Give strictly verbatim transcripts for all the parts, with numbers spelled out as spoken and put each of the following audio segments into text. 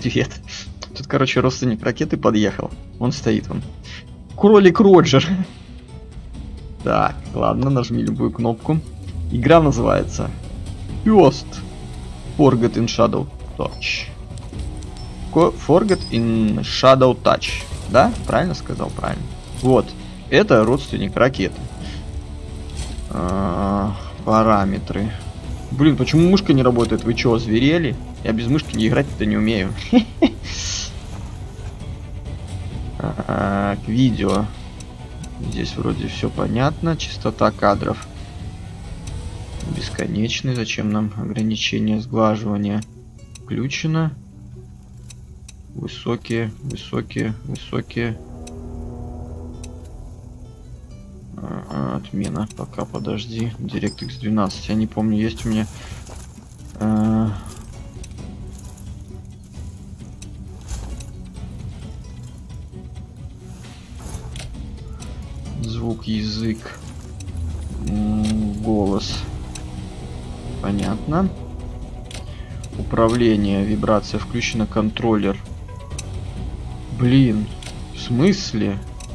Привет. Тут, короче, родственник ракеты подъехал. Он стоит, он. Кролик Роджер. Так, ладно, нажми любую кнопку. Игра называется First Forget in Shadow Touch. Forget in Shadow Touch. Да? Правильно сказал? Правильно. Вот. Это родственник ракеты. А, параметры. Блин, почему мышка не работает? Вы чё, озверели? Я без мышки не играть-то не умею. Так, видео. Здесь вроде все понятно. Частота кадров бесконечный. Зачем нам ограничение сглаживания? Включено. Высокие, высокие, высокие. А, отмена. Пока, подожди. DirectX двенадцать. Я не помню, есть у меня... А... Звук, язык, голос. Понятно. Управление, вибрация включена, контроллер. Блин, в смысле?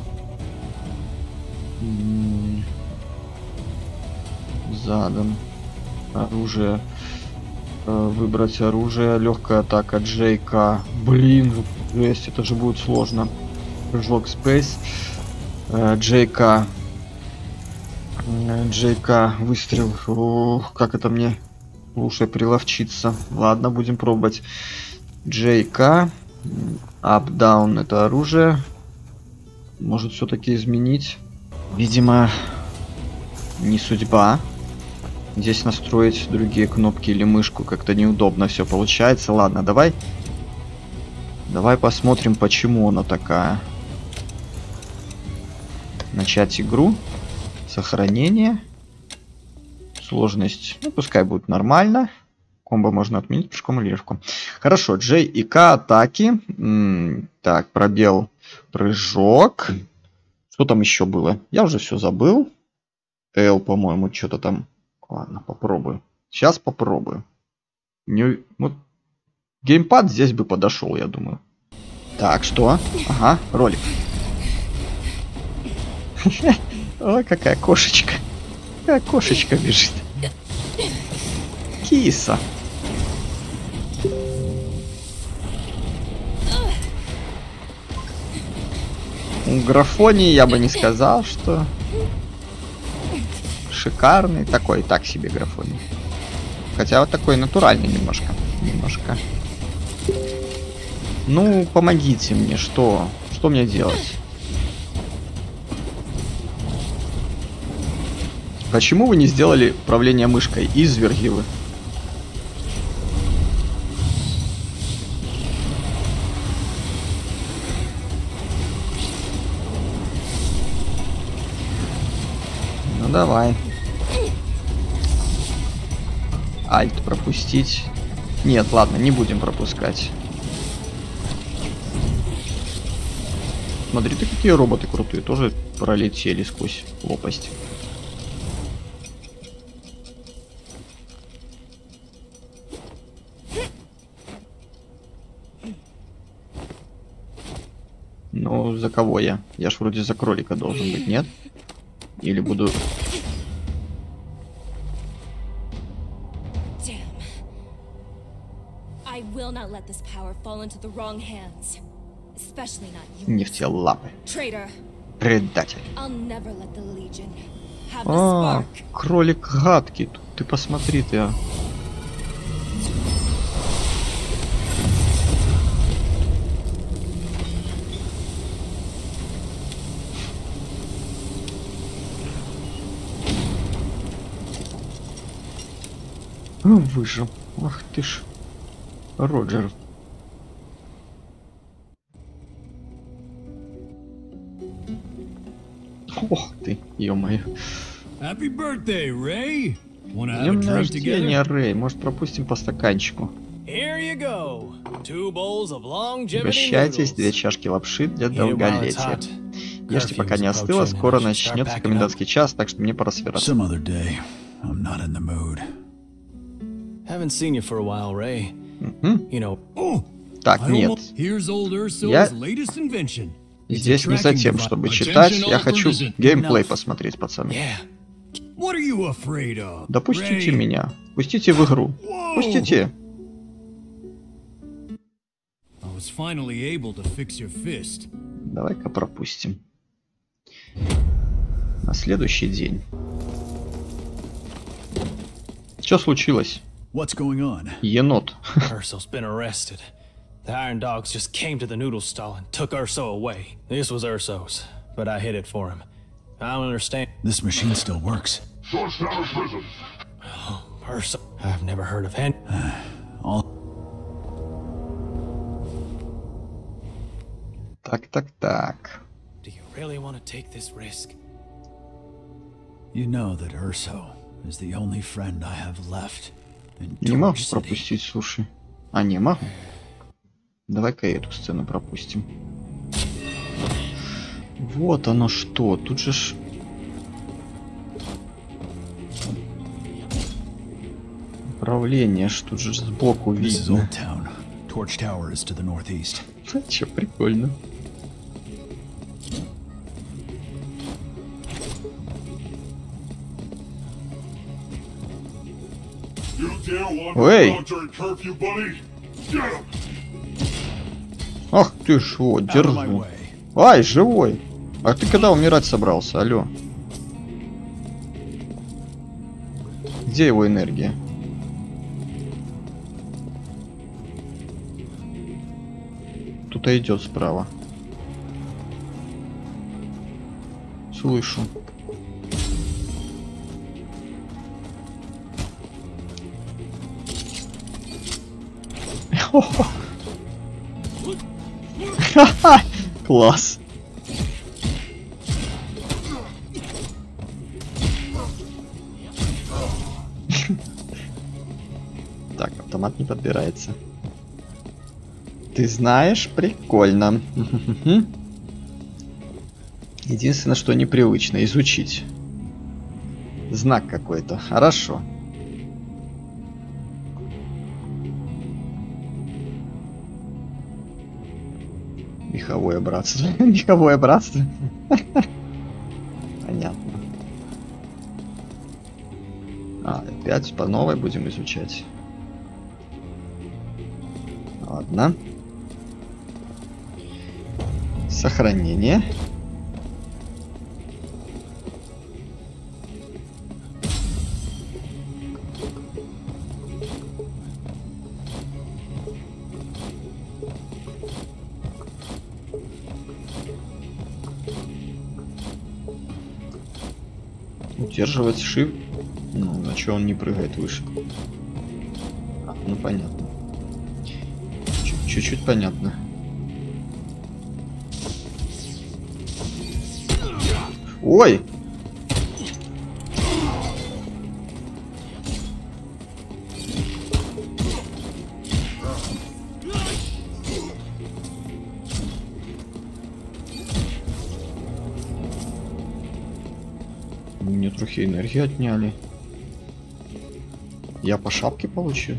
Задан. Оружие. Выбрать оружие. Легкая атака джей кей. Блин, жесть, это же будет сложно. Прыжок Space. джей кей. джей кей. Выстрел. Ох, как это мне лучше приловчиться. Ладно, будем пробовать. джей кей. Up, down это оружие. Может все-таки изменить. Видимо, не судьба. Здесь настроить другие кнопки или мышку как-то неудобно все получается. Ладно, давай. Давай посмотрим, почему она такая. Начать игру. Сохранение. Сложность. Ну, пускай будет нормально. Комбо можно отменить пешком или легко. Хорошо. J и K атаки. М-м, так, пробел. Прыжок. Что там еще было? Я уже все забыл. L, по-моему, что-то там. Ладно, попробую. Сейчас попробую. Не... Вот. Геймпад здесь бы подошел, я думаю. Так, что? Ага, ролик. Ой, какая кошечка. Какая кошечка бежит. Киса. У графонии я бы не сказал, что шикарный. Такой, так себе графоний. Хотя вот такой натуральный немножко. Немножко. Ну, помогите мне, что? Что мне делать? Почему вы не сделали управление мышкой? Изверги вы. Ну давай. Альт пропустить. Нет, ладно, не будем пропускать. Смотри, ты какие роботы крутые. Тоже пролетели сквозь лопасть. Ну, за кого я? Я ж вроде за кролика должен быть, нет? Или буду... Не в те лапы. Предатель. А, кролик гадкий. Ты посмотри ты, а. Выжил. Ах ты ж. Роджер. Ох ты, ё-моё. Днем рождения, Рэй. Может, пропустим по стаканчику. Угощайтесь, две чашки лапши для долголетия. Ешьте, пока не остыло, скоро начнется комендантский час, так что мне пора собираться. Так, нет. Я здесь не за тем, чтобы читать. Я хочу геймплей посмотреть, пацаны. Допустите меня. Пустите в игру. Пустите. Давай-ка пропустим. На следующий день. Что случилось? Енот. Urso's been arrested. The Iron Dogs just came to the noodle stall and took Urso away. This was Urso's, but I hid it for him. I don't understand. This machine still works. Georgetown prison. Oh, Urso. I've never heard of him. All Так, так, так. Do you really want to take this risk? you know that Urso is the only friend I have left in Не могу Torch City. пропустить, слушай. А, не могу. Давай-ка эту сцену пропустим. Вот оно что. Тут же ж... Управление, ж тут же сбоку This is видно. Old Town. Torch Tower is to the northeast. Че, прикольно. You dare wander Эй! around during curfew, buddy? Get him! Ах ты ж, вот, Out of my держу. way. Ай, живой. А ты когда умирать собрался? Алло. Где его энергия? Кто-то идет справа. Слышу. Ха-ха! Класс. Так, автомат не подбирается. Ты знаешь, прикольно. Единственное, что непривычно изучить. Знак какой-то. Хорошо. Меховое братство. Меховое братство. Понятно. А, опять по новой будем изучать. Ладно. Сохранение. Удерживать shift. Ну, на что он не прыгает выше? А, ну понятно. Чуть-чуть понятно. Ой! Мне трохи энергии отняли. Я по шапке получил.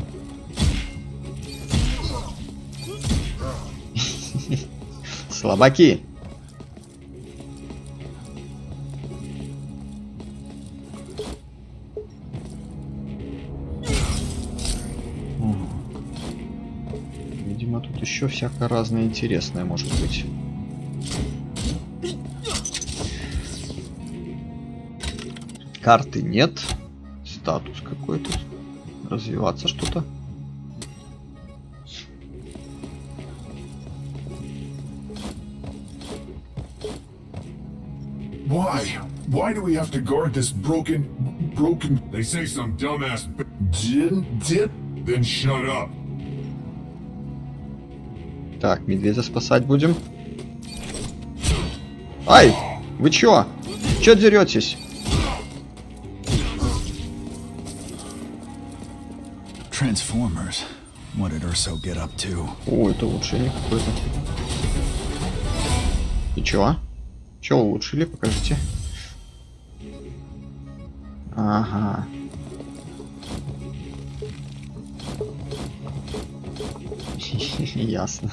Слабаки. Видимо, тут еще всякое разное интересное может быть. Карты нет. Статус какой-то. Развиваться что-то. Why? Why do we have to guard this broken... broken... They say some dumbass b- did... did? Then shut up. Так, медведя спасать будем. Ай! Вы чё? Чё деретесь? Transformers. What did Urso get up to? О, это улучшение какое-то. И чё? Чё улучшили? Покажите. Ага. Ясно.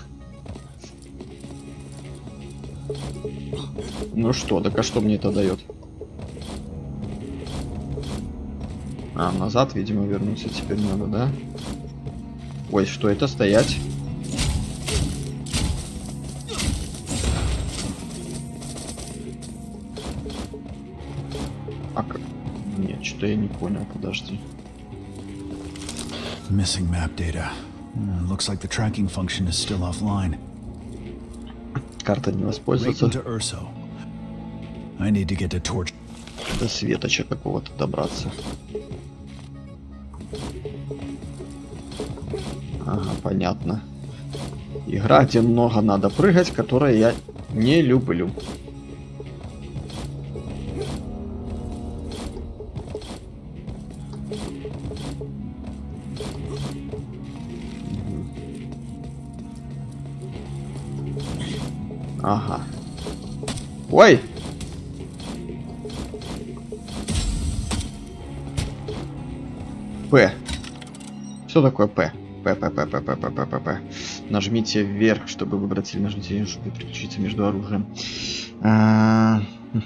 Ну что, так а что мне это дает? А, назад, видимо, вернуться теперь надо, да? Ой, что это? Стоять? А как? Нет, что-то я не понял, подожди. Missing map data. Uh, looks like the tracking function is still offline. Карта не воспользоваться. To Urso. I need to get to torch. До светоча какого-то добраться. Ага, понятно. Игра, где много надо прыгать, которую я не люблю. Ага. Ой! П. Что такое П? П, П, П, П, П, П, П, П, П. Нажмите вверх, чтобы выбрать, или нажмите, чтобы переключиться между оружием. А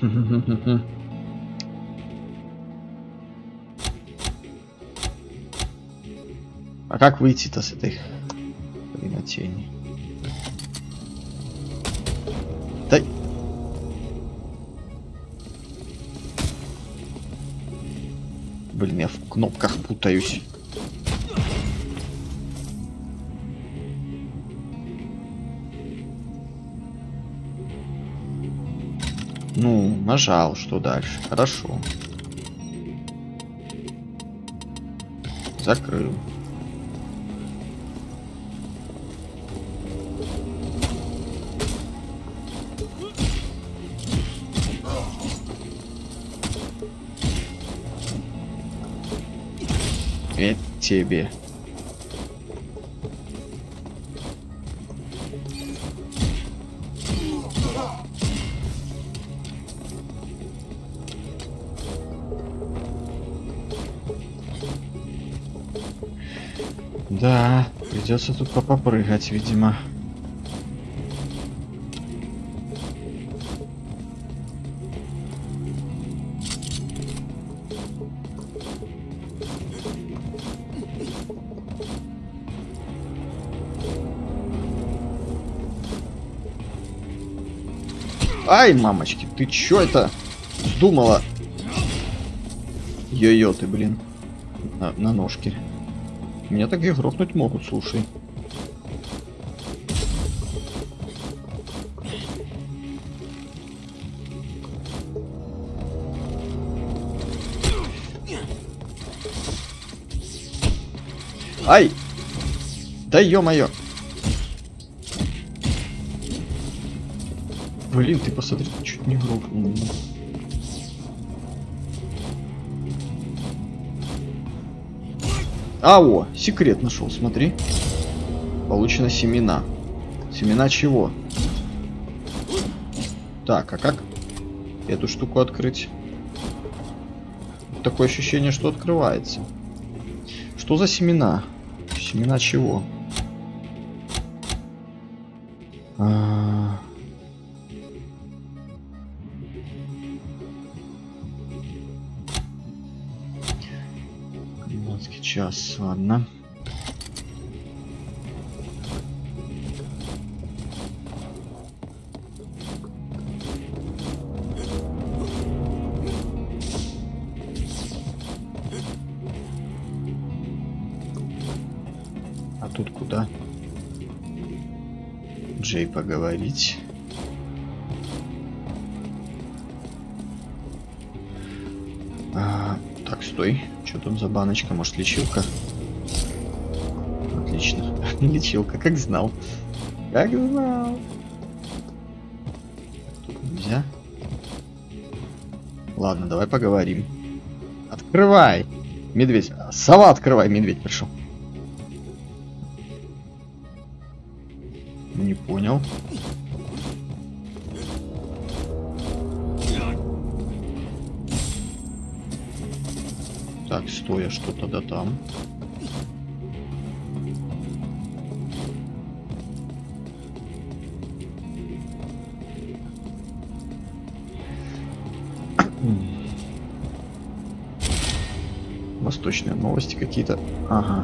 как выйти-то с этой хренотени? Да... Блин, я в кнопках путаюсь. Ну, нажал, что дальше? Хорошо. Закрыл. Это тебе. Да, придется тут попрыгать, видимо. Ай, мамочки, ты чё это думала? Йо-йо ты, блин, на, на ножке. Меня так и грохнуть могут, слушай. Ай! Да ё-моё! Блин, ты посмотри, чуть не грохнул. А, о, секрет нашел, смотри. Получено семена. Семена чего? Так, а как эту штуку открыть? Такое ощущение, что открывается. Что за семена? Семена чего? А... Час, ладно. А тут куда? Джей поговорить. А, так, стой. Что там за баночка? Может, лечилка? Отлично. Лечилка, как знал. Как знал. Тут нельзя. Ладно, давай поговорим. Открывай! Медведь. Сова, открывай, медведь пришел. Не понял. Так, стой, а что тогда там? Восточные новости какие-то. Ага.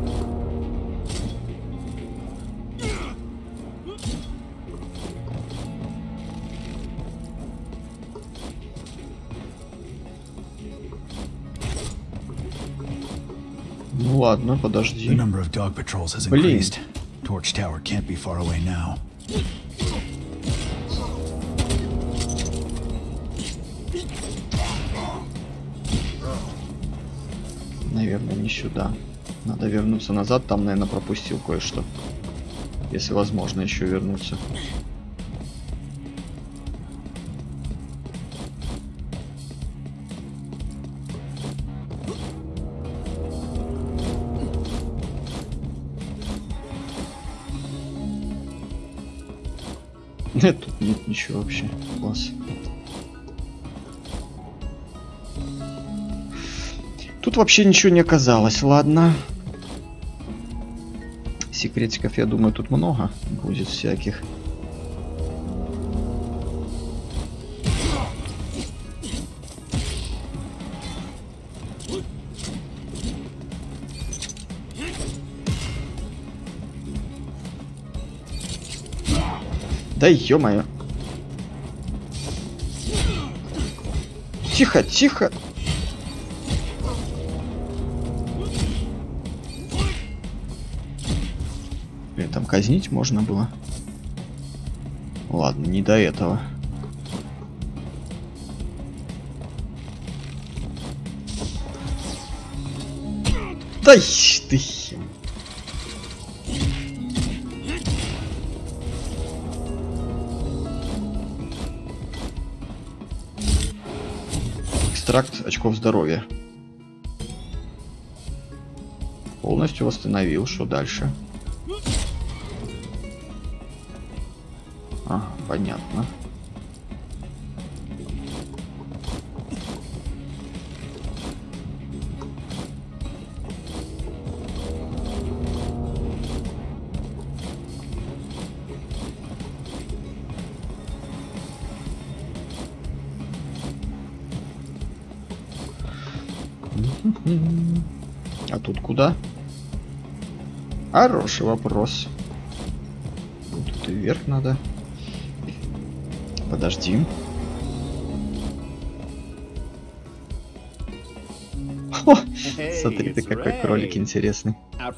Ну ладно, подожди. The number of dog patrols has Блин. increased. Torch Tower can't be far away now. Наверное, не сюда. Надо вернуться назад. Там, наверное, пропустил кое-что. Если возможно еще вернуться. Нет, тут нет ничего вообще. Класс. Тут вообще ничего не оказалось, ладно. Секретиков, я думаю, тут много будет всяких. Да ё-моё. Тихо, тихо. Блин, там казнить можно было. Ладно, не до этого. Да ищ ты. Экстракт очков здоровья. Полностью восстановил. Что дальше? Ага, понятно. А тут куда? Хороший вопрос. Тут и вверх надо. Подожди. О, смотри, ты какой кролик интересный.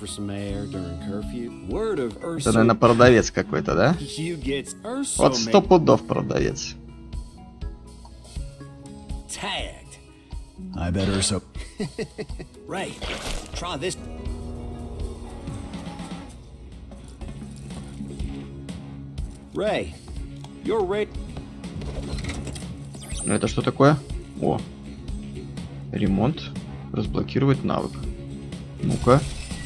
Это, наверное, продавец какой-то, да? Вот сто пудов продавец. I bet Urso. Ray, try this. Ray, you're ready. Это что такое? О, ремонт. Разблокировать навык. Ну-ка.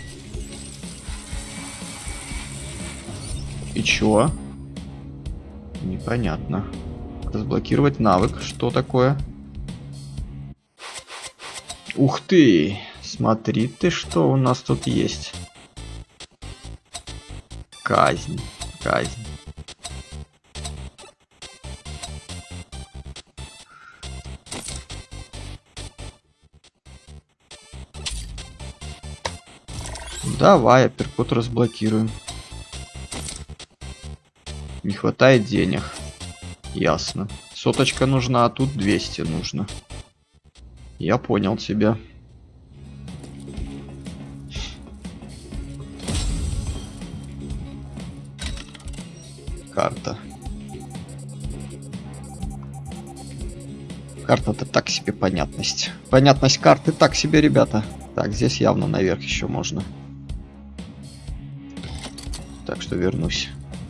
И чё? Непонятно. Разблокировать навык. Что такое? Ух ты! Смотри ты, что у нас тут есть. Казнь. Казнь. Давай, апперкот разблокируем. Не хватает денег. Ясно. Соточка нужна, а тут двести нужно. Я понял тебя. Карта. Карта-то так себе понятность. Понятность карты так себе, ребята. Так, здесь явно наверх еще можно. Так что вернусь.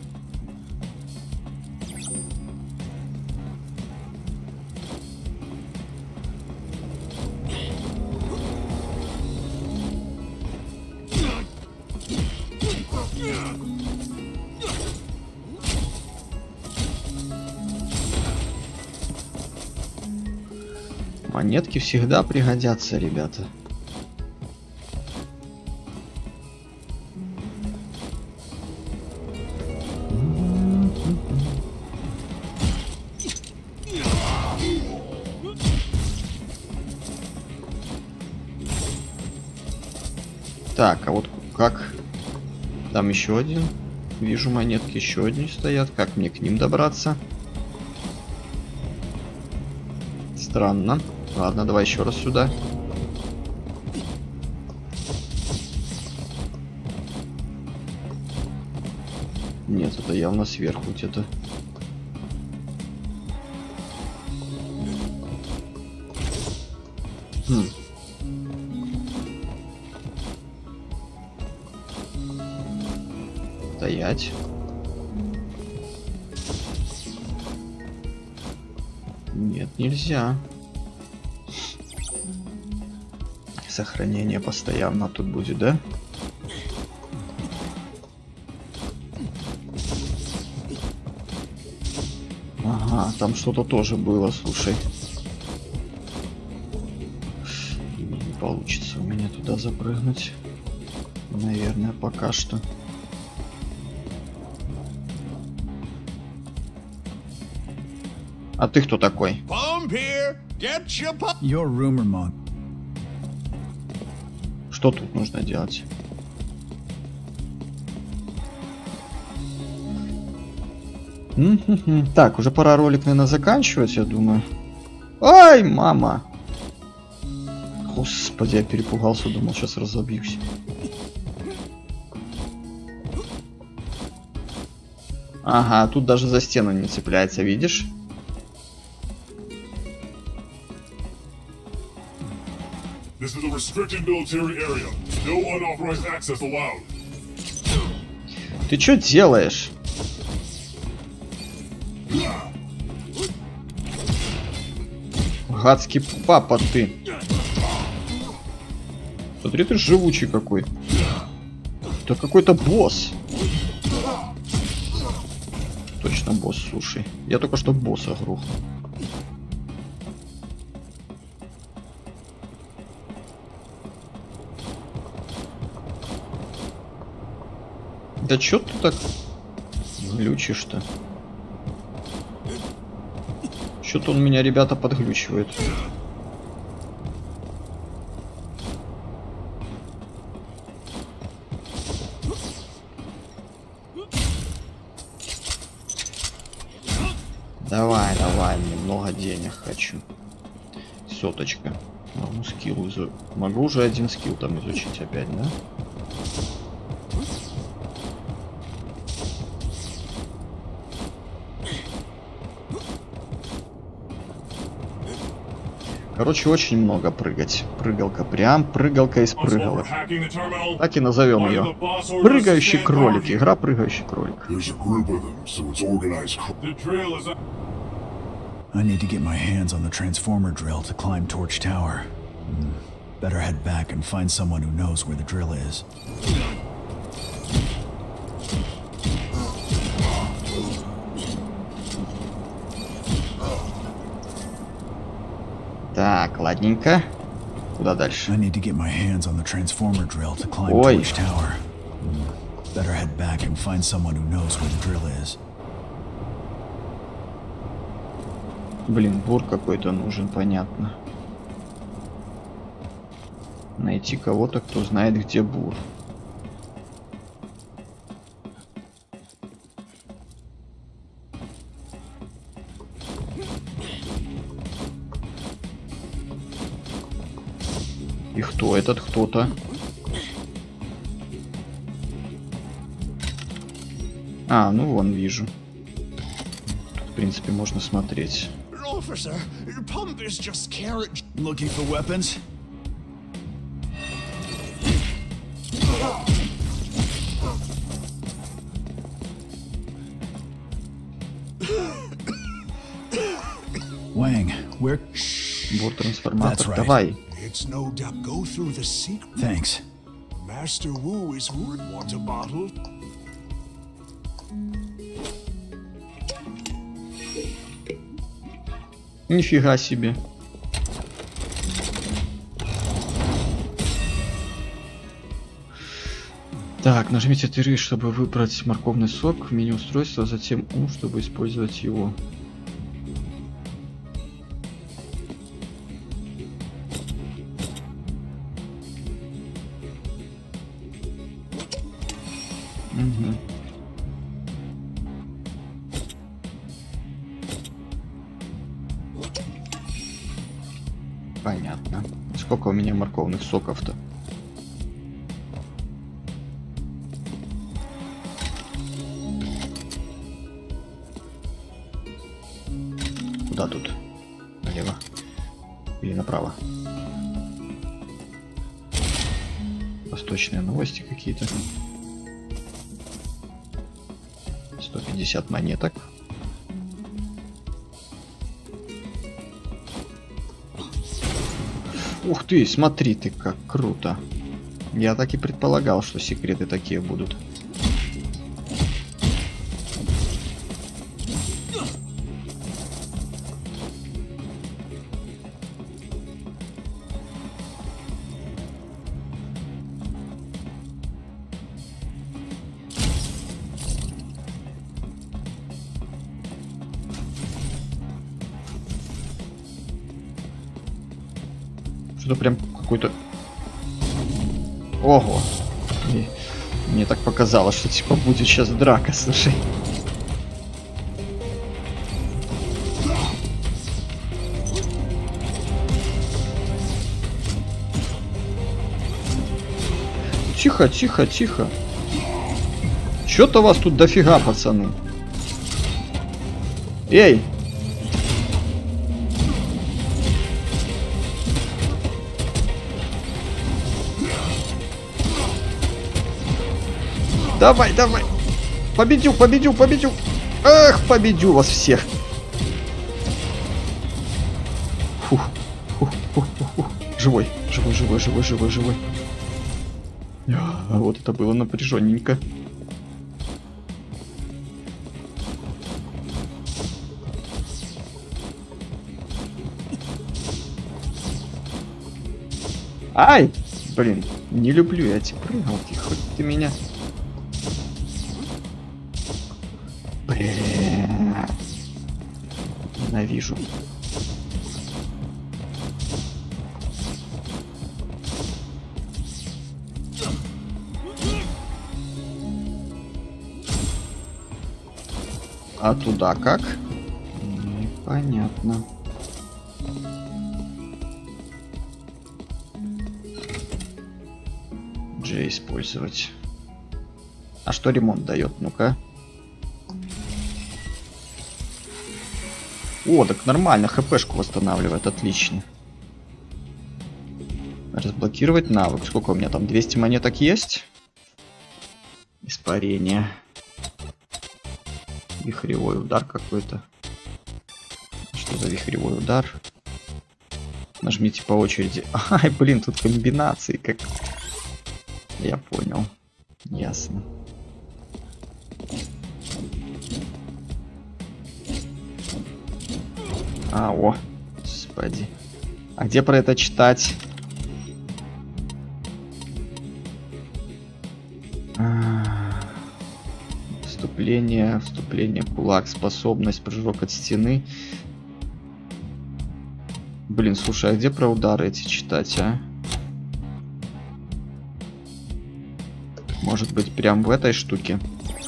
Монетки всегда пригодятся, ребята. Так, а вот как? Там еще один. Вижу монетки, еще одни стоят. Как мне к ним добраться? Странно. Ладно, давай еще раз сюда. Нет, это явно сверху где-то. Хм. Стоять. Нет, нельзя. Сохранение постоянно тут будет, да? Ага, там что-то тоже было, слушай. Не получится у меня туда запрыгнуть. Наверное, пока что. А ты кто такой? Your rumor monk. Что тут нужно делать? М-м-м. Так, уже пора ролик, наверное, заканчивать, я думаю. Ай, мама! Господи, я перепугался, думал, сейчас разобьюсь. Ага, тут даже за стену не цепляется, видишь? This is a restricted military area. No unauthorized access allowed. Ты что делаешь? Гадский папа ты. Смотри, ты живучий какой. Это какой-то босс. Точно босс, слушай. Я только что босса грохнул. Да чё ты так глючишь-то? Чё-то он меня, ребята, подглючивает. Давай, давай, мне много денег хочу. Соточка. Могу скилл изу... Могу уже один скилл там изучить опять, да? Короче, очень много прыгать. Прыгалка, прям прыгалка из прыгалок. Так и назовем ее. Прыгающий кролик. Игра прыгающий кролик. I need to get my hands on the transformer drill to climb Torch Tower. Hmm. Better head back and find someone who knows where the drill is. Так, ладненько. Куда дальше? I need to get my hands on the transformer drill to climb Ой. Torch Tower. Hmm. Better head back and find someone who knows where the drill is. Блин, бур какой-то нужен, понятно. Найти кого-то, кто знает, где бур. И кто этот кто-то? А, ну вон вижу. Тут, в принципе, можно смотреть. Officer, your pump is just carrot. Looking for weapons? Wang, where? Бур-трансформатор, That's right. давай. It's no doubt. Go through the secret. Thanks. Master Wu is worth water bottle. Нифига себе. Так, нажмите три, чтобы выбрать морковный сок в меню устройства, затем У, чтобы использовать его. Понятно. Сколько у меня морковных соков-то? Куда тут? Налево? Или направо? Восточные новости какие-то. сто пятьдесят монеток. Ух ты, смотри ты, как круто. Я так и предполагал, что секреты такие будут. Что-то прям какой-то... Ого! И мне так показалось, что типа будет сейчас драка, слушай. Тихо, тихо, тихо. Чё-то вас тут дофига, пацаны. Эй! Давай, давай. Победю, победю, победю. Эх, победю вас всех. Фух, фух, фух, фух, фух. Живой, живой, живой, живой, живой, живой. А вот это было напряженненько. Ай! Блин, не люблю я эти прыгалки, хоть ты меня... Бля... Ненавижу. А туда как? Непонятно. Джей использовать. А что ремонт дает? Ну-ка. О, так нормально, хпшку восстанавливает, отлично. Разблокировать навык. Сколько у меня там? двести монеток есть? Испарение. Вихревой удар какой-то. Что за вихревой удар? Нажмите по очереди. Ай, блин, тут комбинации как... Я понял. Ясно. А, о, господи. А где про это читать? А, вступление, вступление, кулак, способность, прыжок от стены. Блин, слушай, а где про удары эти читать, а? Может быть, прям в этой штуке?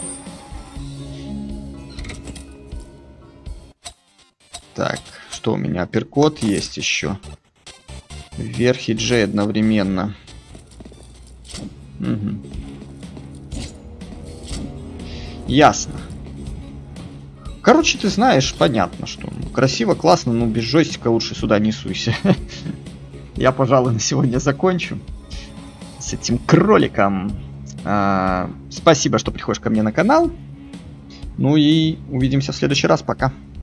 Так, что у меня? Апперкот есть еще. Вверх и Джей одновременно. Угу. Ясно. Короче, ты знаешь, понятно, что красиво, классно, но без джойстика лучше сюда не суйся. Я, пожалуй, на сегодня закончу с этим кроликом. А, спасибо, что приходишь ко мне на канал. Ну и увидимся в следующий раз. Пока.